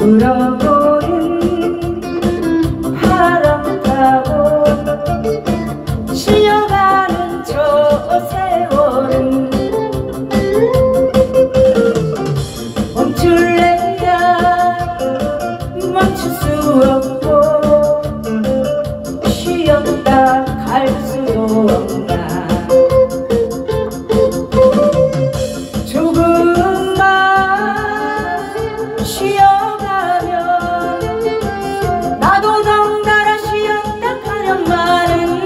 불어보는 바람 타고 실려가는 저 세월은 멈출래야 멈출 수 없고 쉬었다 갈 수도 없나. 조금만 쉬어가면 나도 덩달아 쉬었다 가련만은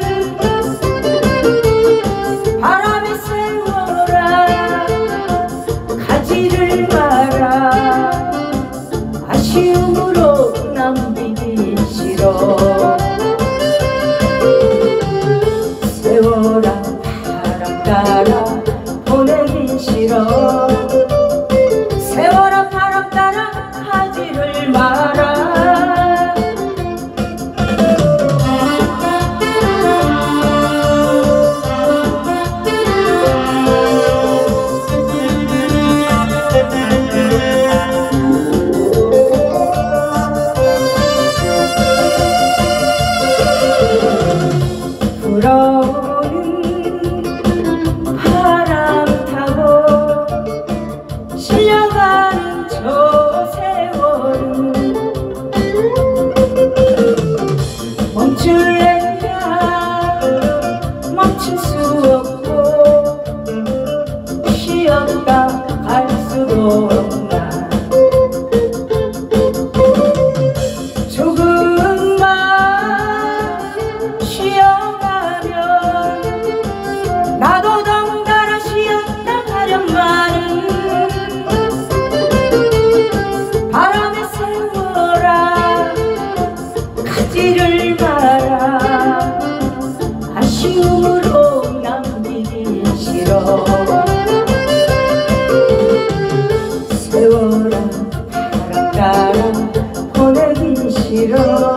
바람에 세워라 가지를 마라. 아쉬움으로 남기기 싫어. 세워라 바람 따라 보내기 싫어. 세워라 바람 따라 가지를 마라. 불어오는 바람 타고 실려가는 저 세월은 멈출래야 멈출 수 없고 쉬었다 갈 수도 없나. 조금만 쉬어가면 나도 덩달아 쉬었다 가련만은 바람에 세워라 가지를 마라. 아쉬움으로 남기기 싫어. 세워라 바람 따라 보내기 싫어.